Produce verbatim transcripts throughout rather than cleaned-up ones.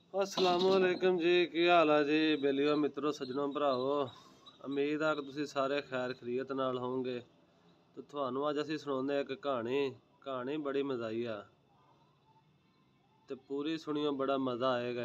अस्सलामुअलैकुम जी, की हाल है जी बेलियो मित्रों सज्जनों भराओ। उम्मीद है कि तुसी सारे खैर खरीयत नाल होंगे। तो थानू अज असी सुनाने एक कहानी कहानी बड़ी मज़ाई आ ते पूरी सुनियो, बड़ा मज़ा आएगा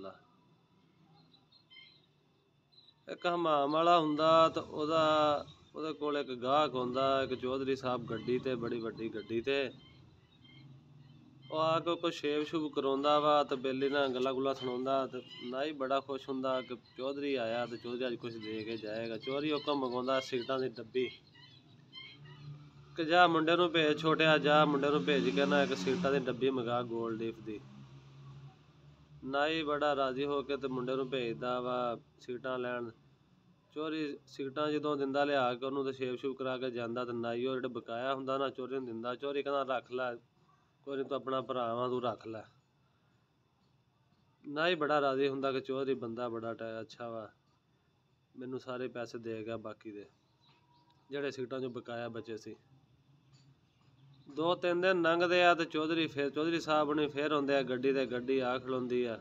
इंशाअल्लाह। एक हमाम वाला हुंदा तो ओदा ओदे कोल एक गाहक हुंदा, एक चौधरी साहब गड्डी ते, बड़ी वड्डी गड्डी ते ਉਹ ਆ ਕੇ ਕੋਈ ਸ਼ੇਵ ਸ਼ੂਵ ਕਰਾਉਂਦਾ ਵਾ ਤੇ ਬੇਲੀ ਨਾਲ ਗੱਲਾਂ ਗੁੱਲਾਂ ਸੁਣਾਉਂਦਾ ਤੇ ਨਾਈ ਬੜਾ ਖੁਸ਼ ਹੁੰਦਾ ਕਿ ਚੌਧਰੀ ਆਇਆ ਤੇ ਚੌਧਰੀ ਅੱਜ ਕੁਝ ਦੇ ਕੇ ਜਾਏਗਾ। ਚੌਧਰੀ ਉਹ ਕੰਮ ਮੰਗਵਾਉਂਦਾ ਸਿਗਰਟਾਂ ਦੀ ਡੱਬੀ ਕਿ ਜਾ ਮੁੰਡੇ ਨੂੰ ਭੇਜ, ਛੋਟਿਆ ਜਾ ਮੁੰਡੇ ਨੂੰ ਭੇਜ ਕੇ ਨਾ ਇੱਕ ਸਿਗਰਟਾਂ ਦੀ ਡੱਬੀ ਮੰਗਾ ਗੋਲਡ ਲੀਫ ਦੀ। ਨਾਈ ਬੜਾ ਰਾਜ਼ੀ ਹੋ ਕੇ ਤੇ ਮੁੰਡੇ ਨੂੰ ਭੇਜਦਾ ਵਾ ਸਿਗਰਟਾਂ ਲੈਣ। ਚੌਧਰੀ ਸਿਗਰਟਾਂ ਜਦੋਂ ਦਿੰਦਾ ਲਿਆ ਕੇ ਉਹਨੂੰ ਤੇ ਸ਼ੇਵ ਸ਼ੂਵ ਕਰਾ ਕੇ ਜਾਂਦਾ ਤੇ ਨਾਈ ਉਹ ਜਿਹੜਾ ਬਕਾਇਆ ਹੁੰਦਾ ਨਾ ਚੌਧਰੀ ਨੂੰ ਦਿੰਦਾ। ਚੌਧਰੀ ਕਹਿੰਦਾ ਰੱਖ ਲੈ, ਕੋਈ ਨਹੀਂ, ਤੂੰ ਆਪਣਾ ਭਰਾ ਵਾ, ਤੂੰ ਰੱਖ ਲੈ। ਨਾਈ ਬੜਾ ਰਾਜ਼ੀ ਹੁੰਦਾ ਕਿ ਚੌਧਰੀ ਬੰਦਾ ਬੜਾ ਅੱਛਾ ਵਾ, ਮੈਨੂੰ ਸਾਰੇ ਪੈਸੇ ਦੇ ਗਿਆ ਬਾਕੀ ਦੇ ਜਿਹੜੇ ਸਿਗਰਟਾਂ 'ਚੋਂ ਬਕਾਇਆ ਬਚੇ ਸੀ। ਦੋ ਤਿੰਨ ਦਿਨ ਲੰਘਦੇ ਆ ਤੇ ਚੌਧਰੀ ਫਿਰ ਚੌਧਰੀ ਸਾਹਿਬ ਨੇ ਫਿਰ ਆਉਂਦੇ ਆ ਗੱਡੀ ਤੇ ਗੱਡੀ ਆ ਖਲੋਂਦੀ ਆ।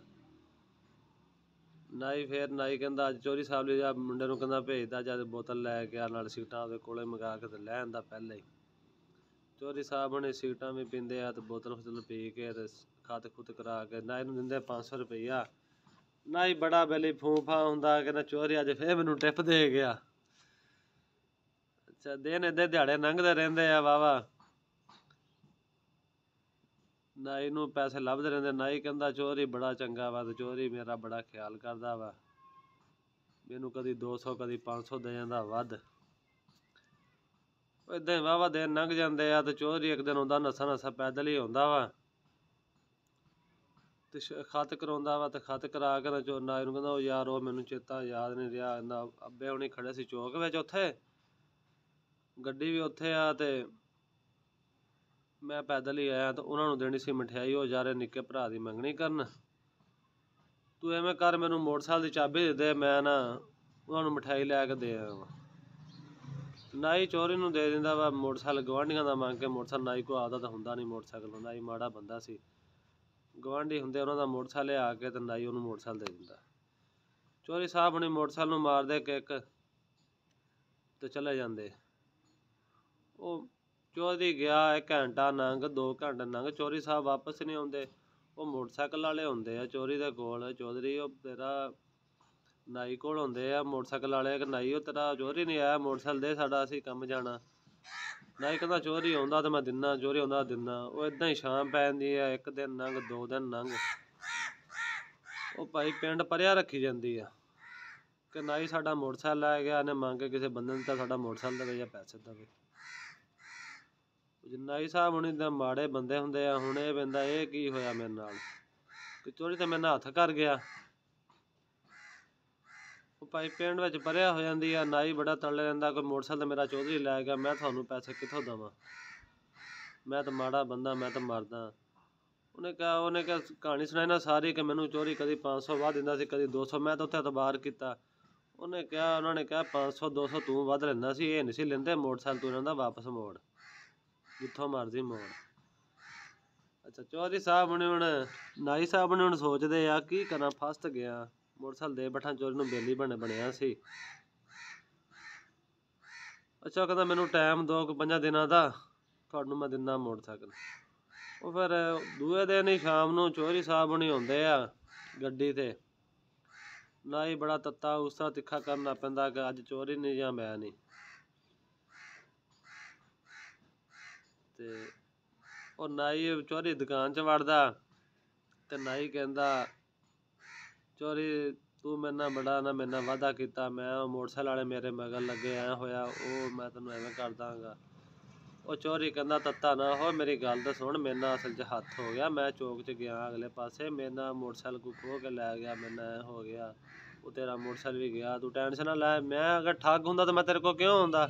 ਨਾਈ ਫਿਰ ਨਾਈ ਕਹਿੰਦਾ ਅੱਜ ਚੌਧਰੀ ਸਾਹਿਬ ਲਈ ਜਾ ਮੁੰਡੇ ਨੂੰ ਕਹਿੰਦਾ ਭੇਜਦਾ ਜਦ ਬੋਤਲ ਲੈ ਕੇ ਆ ਨਾਲ ਸਿਗਰਟਾਂ ਉਹਦੇ ਕੋਲੇ ਮੰਗਾ ਕੇ ਤੇ ਲੈ ਆਂਦਾ ਪਹਿਲਾਂ ਹੀ। ਚੌਧਰੀ ਸਾਹਿਬ ਨੇ ਸਿਗਰਟਾਂ ਵੀ ਪੀਂਦੇ ਆ ਤੇ ਬੋਤਲ ਫੁਤਲ ਪੀ ਕੇ ਤੇ ਖੱਤ ਖੁੱਤ ਕਰਾ ਕੇ ਨਾਈ ਨੂੰ ਦਿੰਦੇ ਪੰਜ ਸੌ ਰੁਪਈਆ। ਨਾਈ ਬੜਾ ਬੇਲੀ ਫੂਫਾ ਹੁੰਦਾ ਕਹਿੰਦਾ ਚੌਧਰੀ ਅੱਜ ਫਿਰ ਮੈਨੂੰ ਟਿਪ ਦੇ ਗਿਆ। ਅੱਛਾ, ਦਿਨ ਏਦਾਂ ਦਿਹਾੜੇ ਲੰਘਦੇ ਰਹਿੰਦੇ ਆ ਵਾਵਾ। ਨਾਈ ਨੂੰ ਪੈਸੇ ਲੱਭਦੇ ਰਹਿੰਦੇ। ਨਾਈ ਕਹਿੰਦਾ ਚੌਧਰੀ ਬੜਾ ਚੰਗਾ ਵਾ ਤੇ ਚੌਧਰੀ ਮੇਰਾ ਬੜਾ ਖਿਆਲ ਕਰਦਾ ਵਾ, ਮੈਨੂੰ ਕਦੀ ਦੋ ਸੌ ਕਦੀ ਪੰਜ ਸੌ ਦੇ ਜਾਂਦਾ ਵੱਧ। ਏਦਾਂ ਹੀ ਵਾਹਵਾ ਦਿਨ ਲੰਘ ਜਾਂਦੇ ਆ ਤੇ ਚੌਧਰੀ ਇੱਕ ਦਿਨ ਆਉਂਦਾ ਨੱਸਾ ਨੱਸਾ ਪੈਦਲ ਹੀ ਆਉਂਦਾ ਵਾ ਤੇ ਖੱਤ ਕਰਾਉਂਦਾ ਵਾ ਤੇ ਖੱਤ ਕਰਾ ਕੇ ਨਾ ਨਾਈ ਨੂੰ ਕਹਿੰਦਾ ਉਹ ਯਾਰ ਉਹ ਮੈਨੂੰ ਚੇਤਾ ਯਾਦ ਨਹੀਂ ਰਿਹਾ। ਕਹਿੰਦਾ ਅੱਬੇ ਹੁਣੀ ਖੜੇ ਸੀ ਚੌਕ ਵਿੱਚ, ਉੱਥੇ ਗੱਡੀ ਵੀ ਉੱਥੇ ਆ ਤੇ ਮੈਂ ਪੈਦਲ ਹੀ ਆਇਆ ਤੇ ਉਹਨਾਂ ਨੂੰ ਦੇਣੀ ਸੀ ਮਠਿਆਈ। ਉਹ ਯਾਰੇ ਨਿੱਕੇ ਭਰਾ ਦੀ ਮੰਗਣੀ ਕਰਨ, ਤੂੰ ਐਵੇਂ ਕਰ ਮੈਨੂੰ ਮੋਟਰਸਾਈਕਲ ਦੀ ਚਾਬੀ ਦੇ ਦੇ, ਮੈਂ ਨਾ ਉਹਨਾਂ ਨੂੰ ਮਠਿਆਈ ਲੈ ਕੇ ਦੇ ਆਵਾਂ। ਨਾਈ ਚੌਧਰੀ ਨੂੰ ਦੇ ਦਿੰਦਾ ਵਾ ਮੋਟਰਸਾਈਕਲ, ਗਵਾਂਢੀਆਂ ਦਾ ਮੰਗ ਕੇ ਮੋਟਰਸਾਈਕਲ। ਨਾਈ ਕੋ ਆਦਾ ਤਾਂ ਹੁੰਦਾ ਨਹੀਂ ਮੋਟਰਸਾਈਕਲ, ਨਾਈ ਮਾੜਾ ਬੰਦਾ ਸੀ। ਗਵਾਂਢੀ ਹੁੰਦੇ ਉਹਨਾਂ ਦਾ ਮੋਟਰਸਾਈਕਲ ਲਿਆ ਕੇ ਤੇ ਨਾਈ ਉਹਨੂੰ ਮੋਟਰਸਾਈਕਲ ਦੇ ਦਿੰਦਾ। ਚੌਧਰੀ ਸਾਹਿਬ ਨੇ ਮੋਟਰਸਾਈਕਲ ਨੂੰ ਮਾਰਦੇ ਕਿੱਕ ਤੇ ਚਲੇ ਜਾਂਦੇ। ਉਹ ਚੌਧਰੀ ਗਿਆ ਇੱਕ ਘੰਟਾ ਲੰਘ, ਦੋ ਘੰਟੇ ਲੰਘ, ਚੌਧਰੀ ਸਾਹਿਬ ਵਾਪਸ ਨਹੀਂ ਆਉਂਦੇ। ਉਹ ਮੋਟਰਸਾਈਕਲ ਵਾਲੇ ਹੁੰਦੇ ਆ ਚੌਧਰੀ ਦੇ ਕੋਲ। ਚੌਧਰੀ ਉਹ ਤੇਰਾ ਨਾਈ ਕੋਲ ਹੁੰਦੇ ਆ ਮੋਟਰਸਾਈਕਲ ਵਾਲੇ ਕਿ ਨਾਈ ਉਹ ਤੇਰਾ ਚੌਧਰੀ ਨਹੀਂ ਆਇਆ, ਮੋਟਰਸਾਈਕਲ ਦੇ ਸਾਡਾ, ਅਸੀਂ ਕੰਮ ਜਾਣਾ। ਨਾਈ ਕਹਿੰਦਾ ਚੌਧਰੀ ਆਉਂਦਾ ਤਾਂ ਮੈਂ ਦਿੰਦਾ, ਚੌਧਰੀ ਆਉਂਦਾ ਦਿੰਦਾ। ਉਹ ਇੱਦਾਂ ਹੀ ਸ਼ਾਮ ਪੈ ਜਾਂਦੀ ਆ, ਇੱਕ ਦਿਨ ਲੰਘ, ਦੋ ਦਿਨ ਲੰਘ। ਉਹ ਭਾਈ ਪਿੰਡ ਪਰਿਆ ਰੱਖੀ ਜਾਂਦੀ ਆ ਕਿ ਨਾਈ ਸਾਡਾ ਮੋਟਰਸਾਈਕਲ ਲੈ ਗਿਆ, ਇਹਨੇ ਮੰਗ ਕੇ ਕਿਸੇ ਬੰਦੇ ਨੂੰ ਤਾਂ ਸਾਡਾ ਮੋਟਰਸਾਈਕਲ ਦੇਵੇ ਜਾਂ ਪੈਸੇ ਦੇਵੇ। ਨਾਈ ਸਾਹਿਬ ਹੁਣ ਤਾਂ ਮਾੜੇ ਬੰਦੇ ਹੁੰਦੇ ਆ। ਹੁਣ ਇਹ ਬੰਦਾ ਇਹ ਕੀ ਹੋਇਆ ਮੇਰੇ ਨਾਲ ਕਿ ਚੌਧਰੀ ਤਾਂ ਮੇਰੇ ਨਾਲ ਹੱਥ ਕਰ ਗਿਆ। ਉਹ ਭਾਈ ਪਿੰਡ ਵਿੱਚ ਪਰਿਆ ਹੋ ਜਾਂਦੀ ਆ। ਨਾਈ ਬੜਾ ਤਲੇ ਰਹਿੰਦਾ ਕੋਈ ਮੋਟਰਸਾਈਕਲ ਤਾਂ ਮੇਰਾ ਚੌਧਰੀ ਲੈ ਗਿਆ, ਮੈਂ ਤੁਹਾਨੂੰ ਪੈਸੇ ਕਿੱਥੋਂ ਦੇਵਾਂ, ਮੈਂ ਤਾਂ ਮਾੜਾ ਬੰਦਾ, ਮੈਂ ਤਾਂ ਮਰਦਾ। ਉਹਨੇ ਕਿਹਾ ਉਹਨੇ ਕਿਹਾ ਕਹਾਣੀ ਸੁਣਾਈ ਨਾ ਸਾਰੀ ਕਿ ਮੈਨੂੰ ਚੌਧਰੀ ਕਦੀ ਪੰਜ ਸੌ ਵੱਧ ਦਿੰਦਾ ਸੀ, ਕਦੀ ਦੋ ਸੌ। ਮੈਂ ਤਾਂ ਉੱਥੇ ਇਤਬਾਰ ਕੀਤਾ। ਉਹਨੇ ਕਿਹਾ ਉਹਨਾਂ ਨੇ ਕਿਹਾ ਪੰਜ ਸੌ ਦੋ ਸੌ ਤੂੰ ਵੱਧ ਲੈਂਦਾ ਸੀ, ਇਹ ਨਹੀਂ ਸੀ ਲੈਂਦੇ, ਮੋਟਰਸਾਈਕਲ ਤੂੰ ਇਹਨਾਂ ਦਾ ਵਾਪਸ ਮੋੜ, ਜਿੱਥੋਂ ਮਰਜ਼ੀ ਮੋੜ। ਅੱਛਾ, ਚੌਧਰੀ ਸਾਹਿਬ ਨੇ ਹੁਣ ਨਾਈ ਸਾਹਿਬ ਨੇ ਹੁਣ ਸੋਚਦੇ ਆ ਕੀ ਕਰਾਂ, ਫਸਟ ਗਿਆ, ਮੋਟਰਸਾਈਕਲ ਦੇ ਬੈਠਾ ਚੌਧਰੀ ਨੂੰ ਬੇਲੀ ਬਣੇ ਬਣਿਆ ਸੀ। ਅੱਛਾ, ਕਹਿੰਦਾ ਮੈਨੂੰ ਟਾਈਮ ਦੋ ਕੁ ਪੰਜਾਂ ਦਿਨਾਂ ਦਾ, ਤੁਹਾਨੂੰ ਮੈਂ ਦਿੰਦਾ ਮੋਟਰਸਾਈਕਲ। ਉਹ ਫਿਰ ਦੂਏ ਦਿਨ ਹੀ ਸ਼ਾਮ ਨੂੰ ਚੌਧਰੀ ਸਾਹਿਬ ਨਹੀਂ ਆਉਂਦੇ ਆ ਗੱਡੀ ਤੇ। ਨਾਈ ਬੜਾ ਤੱਤਾ ਉਸਾ ਤਿੱਖਾ ਕਰਨਾ ਪੈਂਦਾ ਕਿ ਅੱਜ ਚੌਧਰੀ ਨਹੀਂ ਜਾਂ ਮੈਂ ਨਹੀਂ। ਤੇ ਉਹ ਨਾਈ ਚੌਧਰੀ ਦੁਕਾਨ 'ਚ ਵੜਦਾ ਤੇ ਨਾਈ ਕਹਿੰਦਾ ਚੌਧਰੀ ਤੂੰ ਮੇਰੇ ਨਾਲ ਬੜਾ ਨਾ ਮੇਰੇ ਨਾਲ ਵਾਅਦਾ ਕੀਤਾ, ਮੈਂ ਉਹ ਮੋਟਰਸਾਈਕਲ ਵਾਲੇ ਮੇਰੇ ਮਗਰ ਲੱਗੇ, ਐਂ ਹੋਇਆ ਉਹ ਮੈਂ ਤੈਨੂੰ ਐਵੇਂ ਕਰ ਦਾਂਗਾ। ਉਹ ਚੌਧਰੀ ਕਹਿੰਦਾ ਤੱਤਾ ਨਾ ਹੋ, ਮੇਰੀ ਗੱਲ ਤਾਂ ਸੁਣ, ਮੇਰੇ ਨਾਲ ਅਸਲ 'ਚ ਹੱਥ ਹੋ ਗਿਆ। ਮੈਂ ਚੌਕ 'ਚ ਗਿਆ ਅਗਲੇ ਪਾਸੇ, ਮੇਰੇ ਨਾਲ ਮੋਟਰਸਾਈਕਲ ਕੋ ਖੋਹ ਕੇ ਲੈ ਗਿਆ, ਮੇਰੇ ਨਾਲ ਐਂ ਹੋ ਗਿਆ, ਉਹ ਤੇਰਾ ਮੋਟਰਸਾਈਕਲ ਵੀ ਗਿਆ, ਤੂੰ ਟੈਨਸ਼ਨ ਨਾ ਲੈ। ਮੈਂ ਅਗਰ ਠੱਗ ਹੁੰਦਾ ਤਾਂ ਮੈਂ ਤੇਰੇ ਕੋਲ ਕਿਉਂ ਆਉਂਦਾ,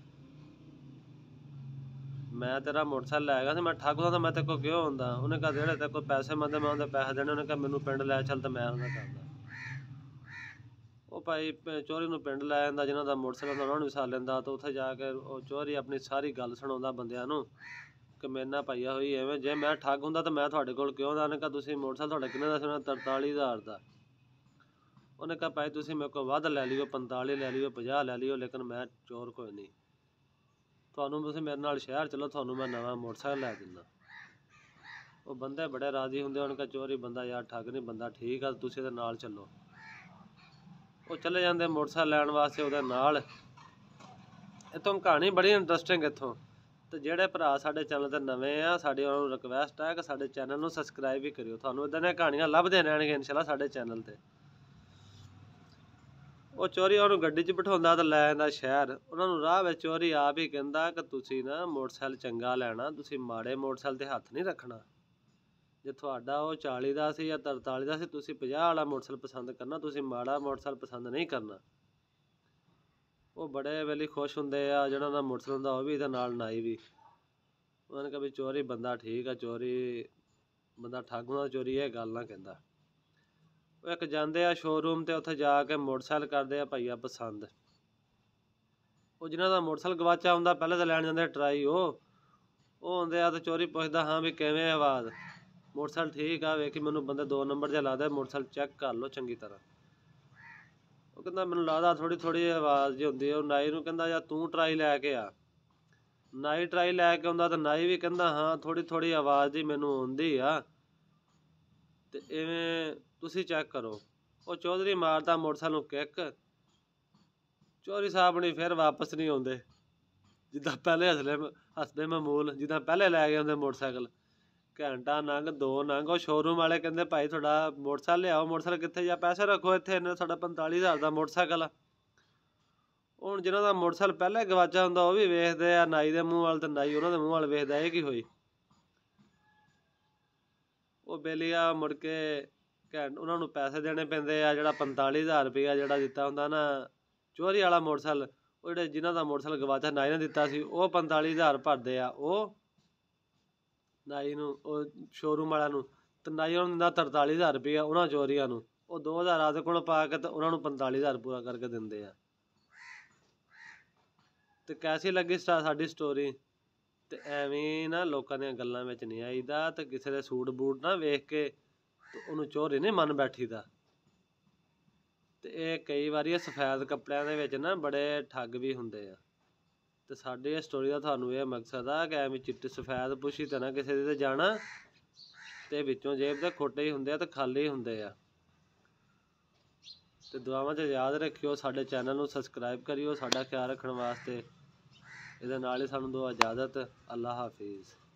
ਮੈਂ ਤੇਰਾ ਮੋਟਰਸਾਈਕਲ ਲੈ ਗਿਆ ਸੀ, ਮੈਂ ਠੱਗ ਹੁੰਦਾ ਤਾਂ ਮੈਂ ਤੇਰੇ ਕੋਲ ਕਿਉਂ ਆਉਂਦਾ। ਉਹਨੇ ਕਿਹਾ ਜਿਹੜੇ ਤੇਰੇ ਕੋਲ ਪੈਸੇ ਮੰਗਦੇ ਮੈਂ ਉਹਦੇ ਪੈਸੇ ਦੇਣੇ। ਉਹਨੇ ਕਿਹਾ ਮੈਨੂੰ ਪਿੰਡ ਲੈ ਚੱਲ ਤਾਂ ਮੈਂ ਉਹਨਾਂ ਕਰਦਾ। ਉਹ ਭਾਈ ਚੌਧਰੀ ਨੂੰ ਪਿੰਡ ਲੈ ਜਾਂਦਾ, ਜਿਹਨਾਂ ਦਾ ਮੋਟਰਸਾਈਕਲ ਉਹਨਾਂ ਨੂੰ ਵੀ ਸਾਰ ਲੈਂਦਾ। ਤਾਂ ਉੱਥੇ ਜਾ ਕੇ ਉਹ ਚੌਧਰੀ ਆਪਣੀ ਸਾਰੀ ਗੱਲ ਸੁਣਾਉਂਦਾ ਬੰਦਿਆਂ ਨੂੰ ਕਮੇਨਾ ਪਾਈਆ ਹੋਈ ਐਵੇਂ। ਜੇ ਮੈਂ ਠੱਗ ਹੁੰਦਾ ਤਾਂ ਮੈਂ ਤੁਹਾਡੇ ਕੋਲ ਕਿਉਂ ਆਉਂਦਾ। ਉਹਨੇ ਕਿਹਾ ਤੁਸੀਂ ਮੋਟਰਸਾਈਕਲ ਤੁਹਾਡਾ ਕਿੰਨੇ ਦਾ ਸੀ? ਉਹਨੇ ਤਰਤਾਲੀ ਹਜ਼ਾਰ ਦਾ। ਉਹਨੇ ਕਿਹਾ ਭਾਈ ਤੁਸੀਂ ਮੇਰੇ ਕੋਲ ਵੱਧ ਲੈ ਲਿਓ, ਪੰਤਾਲੀ ਲੈ ਲਿਓ, ਪੰਜਾਹ ਲੈ ਲਿਓ, ਲੇਕਿਨ ਮੈਂ ਚੋਰ ਕੋਈ ਨਹੀਂ। ਤੁਹਾਨੂੰ ਤੁਸੀਂ ਮੇਰੇ ਨਾਲ ਸ਼ਹਿਰ ਚਲੋ, ਤੁਹਾਨੂੰ ਮੈਂ ਨਵਾਂ ਮੋਟਰਸਾਈਕਲ ਲੈ ਦਿੰਦਾ। ਉਹ ਬੰਦੇ ਬੜੇ ਰਾਜ਼ੀ ਹੁੰਦੇ। ਉਹਨੇ ਕਿਹਾ ਚੋਰੀ ਬੰਦਾ ਯਾਰ ਠੱਗ ਨਹੀਂ, ਬੰਦਾ ਠੀਕ ਆ, ਤੁਸੀਂ ਇਹਦੇ ਨਾਲ ਚੱਲੋ। ਉਹ ਚਲੇ ਜਾਂਦੇ ਮੋਟਰਸਾਈਕਲ ਲੈਣ ਵਾਸਤੇ ਉਹਦੇ ਨਾਲ। ਇੱਥੋਂ ਕਹਾਣੀ ਬੜੀ ਇੰਟਰਸਟਿੰਗ ਇੱਥੋਂ। ਤੇ ਜਿਹੜੇ ਭਰਾ ਸਾਡੇ ਚੈਨਲ ਤੇ ਨਵੇਂ ਆ, ਸਾਡੀ ਉਹਨਾਂ ਨੂੰ ਰਿਕਵੈਸਟ ਹੈ ਕਿ ਸਾਡੇ ਚੈਨਲ ਨੂੰ ਸਬਸਕ੍ਰਾਈਬ ਵੀ ਕਰਿਓ। ਤੁਹਾਨੂੰ ਇੱਦਾਂ ਦੀਆਂ ਕਹਾਣੀਆਂ ਲੱਭਦੇ ਰਹਿਣਗੇ ਇਨਸ਼ਾਅੱਲਾ ਸਾਡੇ ਚੈਨਲ ਤੇ। ਉਹ ਚੋਰੀ ਉਹਨੂੰ ਗੱਡੀ 'ਚ ਬਿਠਾਉਂਦਾ ਤੇ ਲੈ ਜਾਂਦਾ ਸ਼ਹਿਰ। ਉਹਨਾਂ ਨੂੰ ਰਾਹ ਵਿੱਚ ਚੋਰੀ ਆਪ ਹੀ ਕਹਿੰਦਾ ਕਿ ਤੁਸੀਂ ਨਾ ਮੋਟਰਸਾਈਕਲ ਚੰਗਾ ਲੈਣਾ, ਤੁਸੀਂ ਮਾੜੇ ਮੋਟਰਸਾਈਕਲ 'ਤੇ ਹੱਥ ਨਹੀਂ ਰੱਖਣਾ। ਜੇ ਤੁਹਾਡਾ ਉਹ ਚਾਲੀ ਦਾ ਸੀ ਜਾਂ ਤਰਤਾਲੀ ਦਾ ਸੀ, ਤੁਸੀਂ ਪੰਜਾਹ ਵਾਲਾ ਮੋਟਰਸਾਈਕਲ ਪਸੰਦ ਕਰਨਾ, ਤੁਸੀਂ ਮਾੜਾ ਮੋਟਰਸਾਈਕਲ ਪਸੰਦ ਨਹੀਂ ਕਰਨਾ। ਉਹ ਬੜੇ ਵੇਲੇ ਖੁਸ਼ ਹੁੰਦੇ ਆ। ਜਿਹੜਾ ਦਾ ਮੋਟਰਸਾਈਕਲ ਹੁੰਦਾ ਉਹ ਵੀ ਇਹਦੇ ਨਾਲ ਨਾਈ ਵੀ। ਉਹਨਾਂ ਨੇ ਕਿਹਾ ਵੀ ਚੋਰੀ ਬੰਦਾ ਠੀਕ ਆ, ਚੋਰੀ ਬੰਦਾ ਠੱਗ ਹੁੰਦਾ, ਚੋਰੀ ਇਹ ਗੱਲ ਨਾ ਕਹਿੰਦਾ। ਉਹ ਇੱਕ ਜਾਂਦੇ ਆ ਸ਼ੋਰੂਮ ਤੇ, ਉੱਥੇ ਜਾ ਕੇ ਮੋਟਰਸਾਈਕਲ ਕਰਦੇ ਆ ਭਈਆ ਪਸੰਦ। ਉਹ ਜਿਹਨਾਂ ਦਾ ਮੋਟਰਸਾਈਕਲ ਗਵਾਚਾ ਹੁੰਦਾ ਪਹਿਲੇ ਤਾਂ ਲੈਣ ਜਾਂਦੇ ਟਰਾਈ। ਉਹ ਉਹ ਆਉਂਦੇ ਆ ਤੇ ਚੋਰੀ ਪੁੱਛਦਾ ਹਾਂ ਵੀ ਕਿਵੇਂ ਆਵਾਜ਼, ਮੋਟਰਸਾਈਕਲ ਠੀਕ ਆ, ਵੇਖੀ ਮੈਨੂੰ ਬੰਦੇ ਦੋ ਨੰਬਰ ਜਿਹਾ ਲੱਗਦਾ, ਮੋਟਰਸਾਈਕਲ ਚੈੱਕ ਕਰ ਲਓ ਚੰਗੀ ਤਰ੍ਹਾਂ। ਉਹ ਕਹਿੰਦਾ ਮੈਨੂੰ ਲੱਗਦਾ ਥੋੜ੍ਹੀ ਥੋੜ੍ਹੀ ਆਵਾਜ਼ ਜਿਹੀ ਹੁੰਦੀ। ਉਹ ਨਾਈ ਨੂੰ ਕਹਿੰਦਾ ਯਾਰ ਤੂੰ ਟਰਾਈ ਲੈ ਕੇ ਆ। ਨਾਈ ਟਰਾਈ ਲੈ ਕੇ ਆਉਂਦਾ ਤਾਂ ਨਾਈ ਵੀ ਕਹਿੰਦਾ ਹਾਂ ਥੋੜ੍ਹੀ ਥੋੜ੍ਹੀ ਆਵਾਜ਼ ਦੀ ਮੈਨੂੰ ਆਉਂਦੀ ਆ, ਤੇ ਇਵੇਂ ਤੁਸੀਂ ਚੈੱਕ ਕਰੋ। ਉਹ ਚੌਧਰੀ ਮਾਰਦਾ ਮੋਟਰਸਾਈਕਲ ਨੂੰ ਕਿੱਕ। ਚੌਧਰੀ ਸਾਹਿਬ ਨਹੀਂ ਫਿਰ ਵਾਪਸ ਨਹੀਂ ਆਉਂਦੇ, ਜਿੱਦਾਂ ਪਹਿਲੇ ਹੱਸਲੇ ਹੱਸਦੇ ਮਾਮੂਲ, ਜਿੱਦਾਂ ਪਹਿਲੇ ਲੈ ਕੇ ਆਉਂਦੇ ਮੋਟਰਸਾਈਕਲ। ਘੰਟਾ ਨੰਗ ਦੋ ਨੰਗ। ਉਹ ਸ਼ੋਰੂਮ ਵਾਲੇ ਕਹਿੰਦੇ ਭਾਈ ਤੁਹਾਡਾ ਮੋਟਰਸਾਈਕਲ ਲਿਆਓ। ਮੋਟਰਸਾਈਕਲ ਕਿੱਥੇ? ਜਾਂ ਪੈਸੇ ਰੱਖੋ ਇੱਥੇ, ਇਹਨੇ ਸਾਡਾ ਪੰਤਾਲੀ ਹਜ਼ਾਰ ਦਾ ਮੋਟਰਸਾਈਕਲ ਆ। ਹੁਣ ਜਿਹਨਾਂ ਦਾ ਮੋਟਰਸਾਈਕਲ ਪਹਿਲੇ ਗਵਾਚਾ ਹੁੰਦਾ ਉਹ ਵੀ ਵੇਖਦੇ ਆ ਨਾਈ ਦੇ ਮੂੰਹ ਵੱਲ, ਤੇ ਨਾਈ ਉਹਨਾਂ ਦੇ ਮੂੰਹ ਵੱਲ ਵੇਖਦਾ ਇਹ ਕੀ ਹੋਈ। ਉਹ ਬੇਲੀਆ ਮੁੜ ਕੇ ਘੈਂਟ ਉਹਨਾਂ ਨੂੰ ਪੈਸੇ ਦੇਣੇ ਪੈਂਦੇ ਆ। ਜਿਹੜਾ ਪੰਤਾਲੀ ਹਜ਼ਾਰ ਰੁਪਈਆ ਜਿਹੜਾ ਦਿੱਤਾ ਹੁੰਦਾ ਨਾ ਚੋਰੀ ਵਾਲਾ ਮੋਟਰਸਾਈਕਲ, ਉਹ ਜਿਹੜੇ ਜਿਹਨਾਂ ਦਾ ਮੋਟਰਸਾਈਕਲ ਗਵਾਚਾ ਨਾਈ ਨੇ ਦਿੱਤਾ ਸੀ, ਉਹ ਪੰਤਾਲੀ ਹਜ਼ਾਰ ਭਰਦੇ ਆ ਉਹ ਨਾਈ ਨੂੰ, ਉਹ ਸ਼ੋਰੂਮ ਵਾਲਿਆਂ ਨੂੰ। ਤੇ ਨਾਈ ਉਹਨਾਂ ਨੂੰ ਦਿੰਦਾ ਤਰਤਾਲੀ ਹਜ਼ਾਰ ਰੁਪਈਆ ਉਹਨਾਂ ਚੋਰੀਆਂ ਨੂੰ। ਉਹ ਦੋ ਹਜ਼ਾਰ ਆਪਦੇ ਕੋਲ ਪਾ ਕੇ ਤੇ ਉਹਨਾਂ ਨੂੰ ਪੰਤਾਲੀ ਹਜ਼ਾਰ ਪੂਰਾ ਕਰਕੇ ਦਿੰਦੇ ਆ। ਤੇ ਕੈਸੀ ਲੱਗੀ ਸਾਡੀ ਸਟੋਰੀ? ਤੇ ਐਵੇਂ ਨਾ ਲੋਕਾਂ ਦੀਆਂ ਗੱਲਾਂ ਵਿੱਚ ਨਹੀਂ ਆਈਦਾ, ਤੇ ਕਿਸੇ ਦੇ ਸੂਟ ਬੂਟ ਨਾ ਵੇਖ ਕੇ ਤੇ ਉਹਨੂੰ ਚੋਰੀ ਨਹੀਂ ਮੰਨ ਬੈਠੀਦਾ। ਤੇ ਇਹ ਕਈ ਵਾਰੀ ਇਹ ਸਫੈਦ ਕੱਪੜਿਆਂ ਦੇ ਵਿੱਚ ਨਾ ਬੜੇ ਠੱਗ ਵੀ ਹੁੰਦੇ ਆ। ਤੇ ਸਾਡੀ ਇਹ ਸਟੋਰੀ ਦਾ ਤੁਹਾਨੂੰ ਇਹ ਮਕਸਦ ਆ ਕਿ ਐਵੇਂ ਚਿੱਟੇ ਸਫੈਦ ਪੁੱਛੀ ਤਾਂ ਨਾ ਕਿਸੇ ਦੇ ਤੇ ਜਾਣਾ, ਤੇ ਵਿੱਚੋਂ ਜੇਬ ਦੇ ਖੋਟੇ ਹੀ ਹੁੰਦੇ ਆ ਤੇ ਖਾਲੀ ਹੁੰਦੇ ਆ। ਤੇ ਦੁਆਵਾਂ 'ਚ ਯਾਦ ਰੱਖਿਓ, ਸਾਡੇ ਚੈਨਲ ਨੂੰ ਸਬਸਕ੍ਰਾਈਬ ਕਰਿਓ ਸਾਡਾ ਖਿਆਲ ਰੱਖਣ ਵਾਸਤੇ। ਇਹਦੇ ਨਾਲ ਹੀ ਸਾਨੂੰ ਦਿਓ ਇਜਾਜ਼ਤ। ਅੱਲਾ ਹਾਫਿਜ਼।